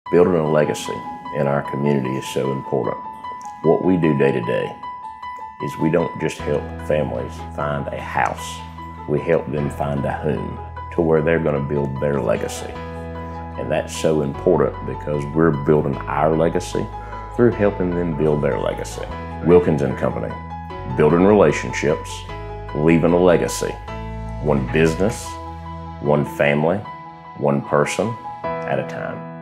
Building a legacy in our community is so important. What we do day to day is we don't just help families find a house. We help them find a home to where they're going to build their legacy. And that's so important because we're building our legacy through helping them build their legacy. Wilkins & Company, building relationships, leaving a legacy. One business, one family, one person at a time.